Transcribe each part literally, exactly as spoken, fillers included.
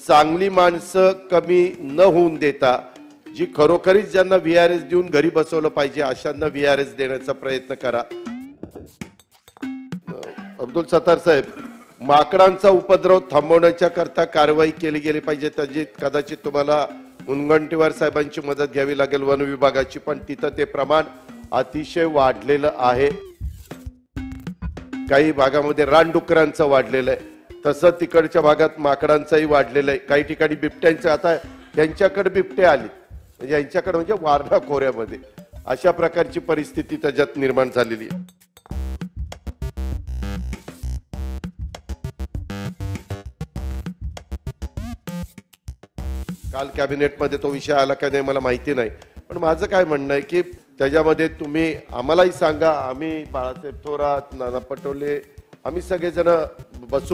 चांगली माणसं कमी न होऊन देता जी खरोखरीच ज्यांना व्ही आर एस देऊन घरी बसवलं पाहिजे अशांना व्ही आर एस देण्याचा प्रयत्न करा। अब्दुल सत्तार साहेब, माकडांचा उपद्रव थांबवण्याच्या करता कारवाई केली गेली पाहिजे। त्याची कदाचित तुम्हाला मुनगंटीवार साहेबांची मदत घ्यावी लागेल वन विभागाची, पण तिथं ते प्रमाण अतिशय वाढलेलं आहे। काही भागामध्ये रानडुकरांचं वाढलेलं आहे, तसं तिकडच्या भागात माकडांचाही वाढलेलं आहे। काही ठिकाणी बिबट्यांचं, आता यांच्याकडे बिबटे आले म्हणजे यांच्याकडे म्हणजे वारणा खोऱ्यामध्ये अशा प्रकारची परिस्थिती त्याच्यात निर्माण झालेली आहे। काल कॅबिनेटमध्ये तो विषय आला का नाही मला माहिती नाही, पण माझं काय म्हणणं आहे की त्याच्यामध्ये तुम्ही आम्हालाही सांगा, आम्ही बाळासाहेब थोरात, नाना पटोले, आम्ही सगळेजण बसू।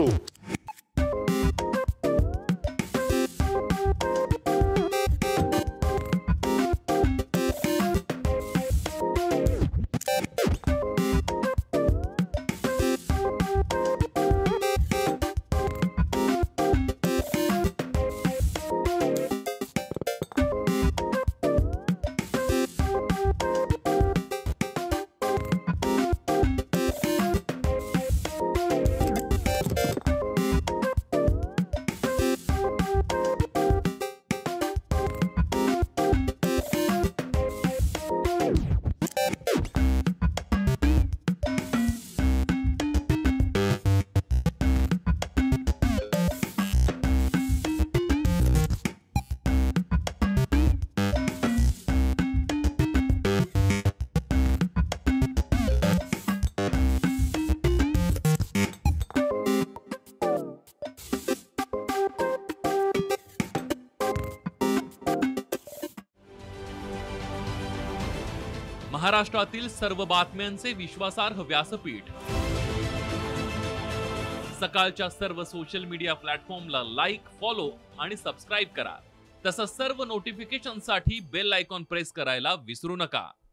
महाराष्ट्रातील सर्व बातम्यांचे विश्वासार्ह व्यासपीठ, सकाळच्या सर्व सोशल मीडिया प्लॅटफॉर्मला लाईक, फॉलो आणि सबस्क्राईब करा। तसंच सर्व नोटिफिकेशनसाठी बेल आयकॉन प्रेस करायला विसरू नका।